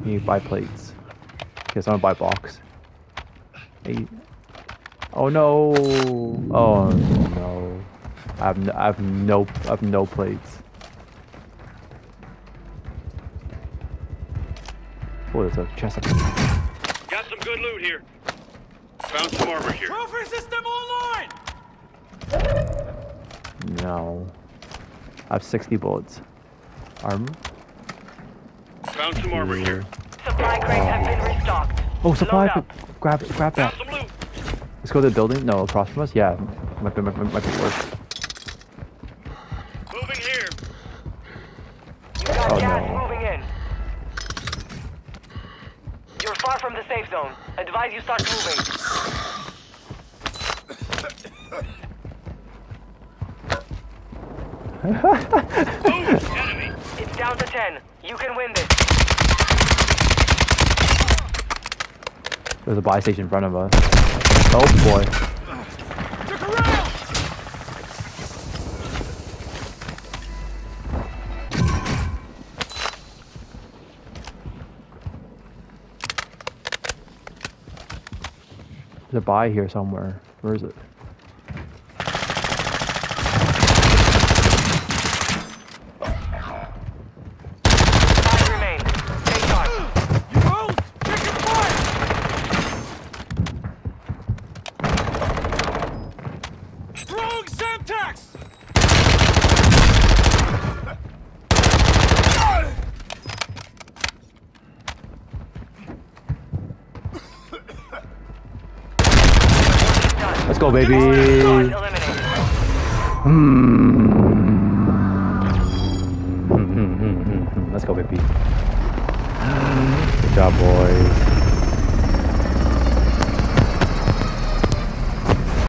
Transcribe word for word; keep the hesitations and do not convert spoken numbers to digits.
You buy plates. Okay, so I'm gonna buy box. Eight. Oh no! Oh no! I have no, I have no I have no plates. Oh, there's a chest up there. Got some good loot here. Found some armor here. Trophy system online! No. I have sixty bullets. Armor? Found some armor here. Supply crates have been restocked. Oh, supply! Load up. Grab, grab that. Found some loot. Let's go to the building. No, across from us. Yeah, might be, might, might, might be worse. Moving here. You got Oh, gas no. moving in. You're far from the safe zone. Advise you start moving. Move, enemy. It's down to ten. You can win this. There's a buy station in front of us. Oh boy. Took a round! There's a buy here somewhere. Where is it? Five remain. Stay sharp. You rose! Taking fire! Throwing Semtex! Let's go, baby. Squad eliminated. Hmm. Let's go, baby. Good job, boys.